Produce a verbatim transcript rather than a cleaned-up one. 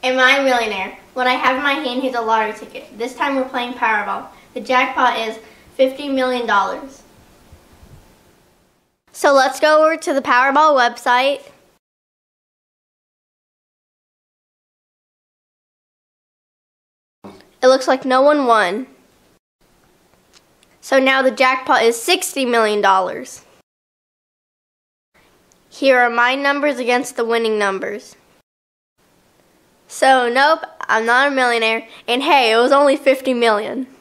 Am I a millionaire? What I have in my hand is a lottery ticket. This time we're playing Powerball. The jackpot is fifty million dollars. So let's go over to the Powerball website. It looks like no one won. So now the jackpot is sixty million dollars. Here are my numbers against the winning numbers. So nope, I'm not a millionaire, and hey, it was only fifty million.